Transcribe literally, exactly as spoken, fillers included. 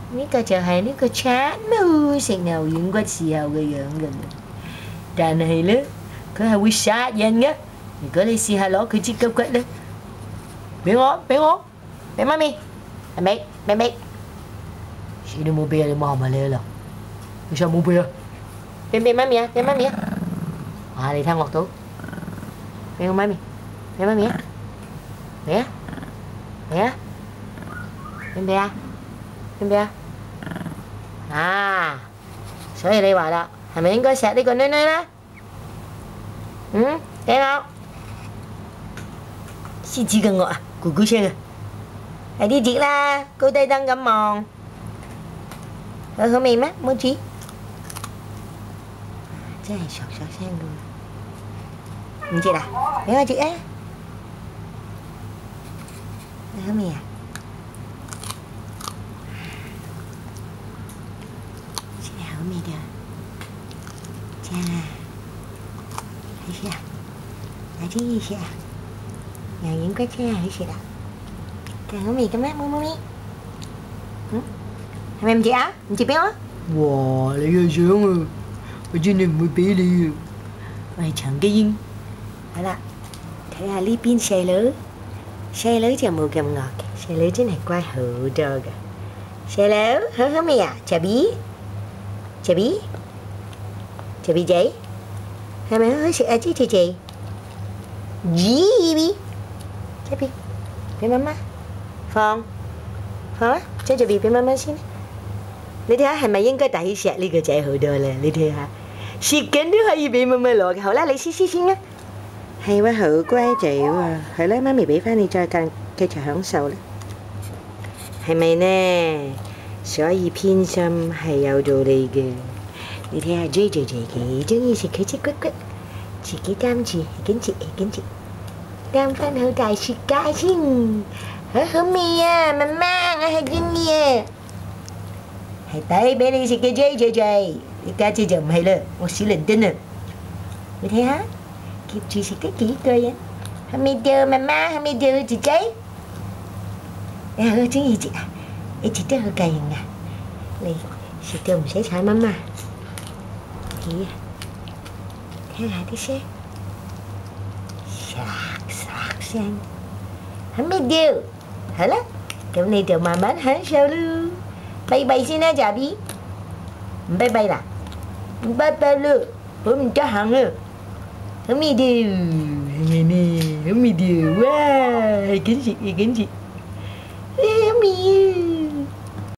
呢個就係呢個產毛食牛軟骨時候嘅樣㗎啦。但係咧，佢係會殺人嘅。如果你試下攞佢支骨骨咧，俾我，俾我，俾媽咪，係咪？咪咪。Sino mo bigyan ng mga malala? Isa mo ba yan? 俾俾媽咪啊！俾媽咪啊！啊，你聽樂到？俾我媽咪，俾媽咪啊！嚟啊！嚟啊！俾唔俾啊？俾唔俾啊？啊！所以你話啦，係咪應該錫呢個女女咧？嗯，俾我。獅子嘅惡啊，咕咕聲啊！快啲截啦，高低燈咁望。好好味咩？冇煮。真係嗦嗦聲㗎。唔截啊？俾我截啊！好味啊！真係好味㗎。正啊！好食啊！拿啲嘢食啊！牛軟骨真係好食啊！咁好味嘅咩？冇冇味？嗯？係咪唔接啊？唔接俾我？哇！你嘅相啊，我真係唔會俾你啊！我係長基英。好啦，睇下呢邊細佬，細佬就冇咁惡嘅，細佬真係乖好多嘅。細佬好好味啊！茶 B， 茶 B， 茶 B 仔，係咪好好食啊？豬仔仔 ，G B， 茶 B， 俾媽媽放放啊！將茶 B 俾媽媽先。你睇下係咪應該大錫呢個仔好多咧？你睇下，攝緊都可以俾媽媽攞嘅。好啦，你試試先啦。係喎，好乖仔喎。係啦，媽咪俾翻你再繼繼續享受啦。係咪呢？所以偏心係有道理嘅。你睇下 J J J 幾中意食佢隻骨骨，自己擔住，跟住跟住擔翻好大雪茄先，好好味啊！媽媽，我係中意啊！係抵俾你食嘅 J J J， 你家姐就唔係啦，我史倫敦啊！你睇下，夾住食得幾個人，係咪掉媽媽？係咪掉姐姐？你好中意食啊？你食得好夠型啊！你食到唔使踩媽媽。咦？聽下啲聲，唰唰聲，係咪掉？好啦，咁你就慢慢享受咯。拜拜先啦，茶 B， 唔拜拜啦，唔拜拜咯，我唔得閒啦，好味道，係咪呢？好味道，哇，係緊食，係緊食，好味啊！